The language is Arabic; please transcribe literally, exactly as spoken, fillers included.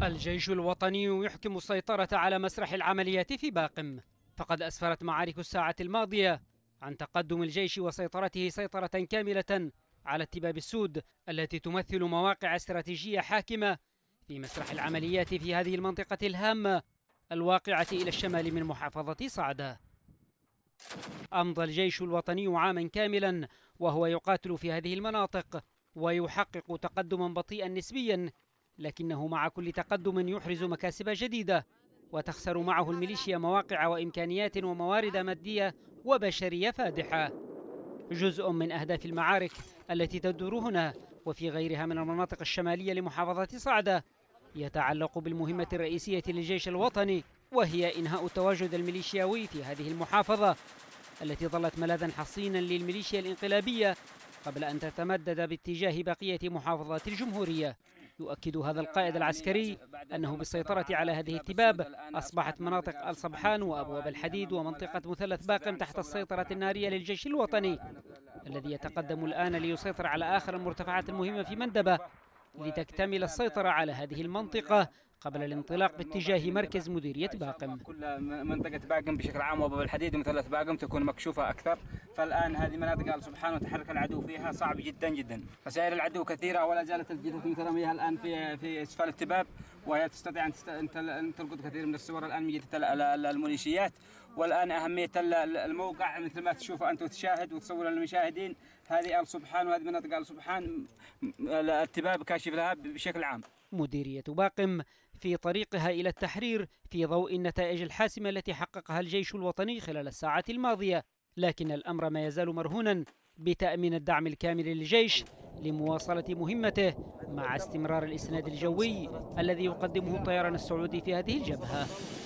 الجيش الوطني يحكم السيطرة على مسرح العمليات في باقم، فقد أسفرت معارك الساعة الماضية عن تقدم الجيش وسيطرته سيطرة كاملة على التباب السود التي تمثل مواقع استراتيجية حاكمة في مسرح العمليات في هذه المنطقة الهامة الواقعة إلى الشمال من محافظة صعدة. أمضى الجيش الوطني عاما كاملا وهو يقاتل في هذه المناطق ويحقق تقدما بطيئا نسبيا، لكنه مع كل تقدم يحرز مكاسب جديدة، وتخسر معه الميليشيا مواقع وإمكانيات وموارد مادية وبشرية فادحة. جزء من أهداف المعارك التي تدور هنا وفي غيرها من المناطق الشمالية لمحافظة صعدة يتعلق بالمهمة الرئيسية للجيش الوطني، وهي إنهاء التواجد الميليشياوي في هذه المحافظة التي ظلت ملاذا حصينا للميليشيا الانقلابية قبل أن تتمدد باتجاه بقية محافظات الجمهورية. يؤكد هذا القائد العسكري أنه بالسيطرة على هذه التباب أصبحت مناطق الصبحان وأبواب الحديد ومنطقة مثلث باقم تحت السيطرة النارية للجيش الوطني، الذي يتقدم الآن ليسيطر على آخر المرتفعات المهمة في مندبة لتكتمل السيطرة على هذه المنطقة قبل الانطلاق باتجاه مركز مديرية باقم. كل منطقة باقم بشكل عام وأبواب الحديد ومثلث باقم تكون مكشوفة أكثر، فالآن هذه مناطق آل سبحان وتحرك العدو فيها صعب جدا جدا. خسائر العدو كثيرة ولا زالت الجثث المترمية الآن في في أسفل التباب، وهي تستطيع أن, تست... أن تلقط كثير من الصور الآن من جثث الميليشيات. والآن أهمية الموقع مثل ما تشوف أنت وتشاهد وتصور للمشاهدين، هذه آل سبحان وهذه مناطق آل سبحان التباب كاشف لها بشكل عام. مديرية باقم في طريقها إلى التحرير في ضوء النتائج الحاسمة التي حققها الجيش الوطني خلال الساعات الماضية، لكن الأمر ما يزال مرهونا بتأمين الدعم الكامل للجيش لمواصلة مهمته مع استمرار الإسناد الجوي الذي يقدمه الطيران السعودي في هذه الجبهة.